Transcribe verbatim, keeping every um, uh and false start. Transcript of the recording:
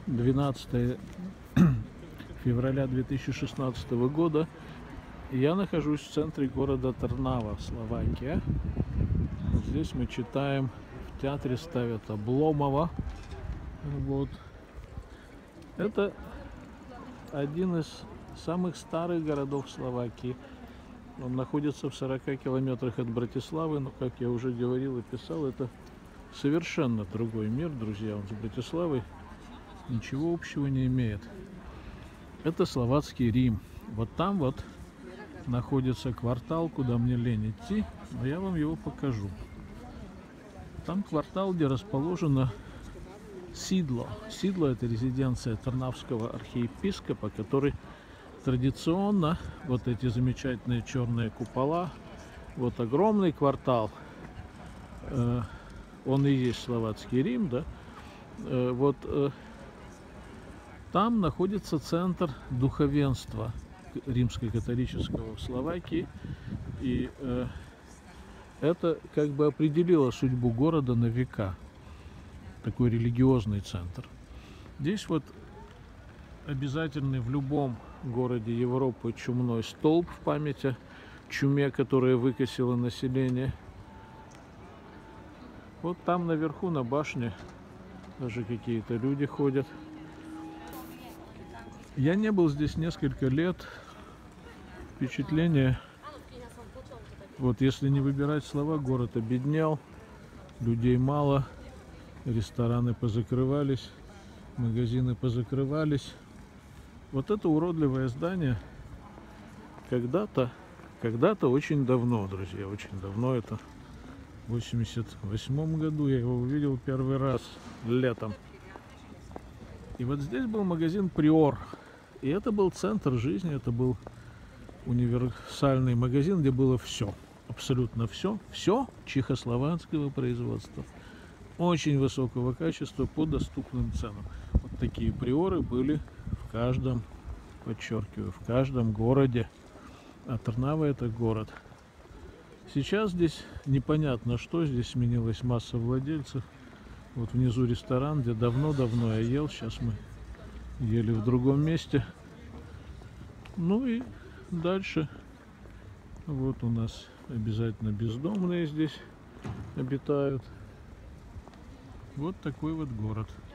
двенадцатое февраля две тысячи шестнадцатого года. Я нахожусь в центре города Трнава, Словакия. Здесь мы читаем, в театре ставят Обломова. Вот. Это один из самых старых городов Словакии. Он находится в сорока километрах от Братиславы, но, как я уже говорил и писал, это совершенно другой мир, друзья. Он с Братиславой ничего общего не имеет. Это словацкий Рим. Вот там вот находится квартал, куда мне лень идти, но я вам его покажу. Там квартал, где расположено Сидло. Сидло – это резиденция Трнавского архиепископа, который традиционно, вот эти замечательные черные купола, вот огромный квартал, э, он и есть словацкий Рим, да, э, вот э, там находится центр духовенства римско-католического в Словакии, и э, это как бы определило судьбу города на века. Такой религиозный центр. Здесь вот обязательный в любом городе Европы чумной столб в память о чуме, которая выкосила население. Вот там наверху на башне даже какие-то люди ходят. Я не был здесь несколько лет. Впечатление, вот если не выбирать слова, город обеднел, людей мало, рестораны позакрывались, магазины позакрывались. Вот это уродливое здание когда-то, когда-то очень давно, друзья, очень давно, это в восемьдесят восьмом году я его увидел первый раз летом. И вот здесь был магазин Приор. И это был центр жизни, это был универсальный магазин, где было все, абсолютно все, все чехословацкого производства. Очень высокого качества по доступным ценам. Вот такие приоры были в каждом, подчеркиваю, в каждом городе. А Трнава — это город. Сейчас здесь непонятно что, здесь сменилась масса владельцев. Вот внизу ресторан, где давно-давно я ел, сейчас мы ели в другом месте. Ну и дальше вот у нас обязательно бездомные здесь обитают. Вот такой вот город.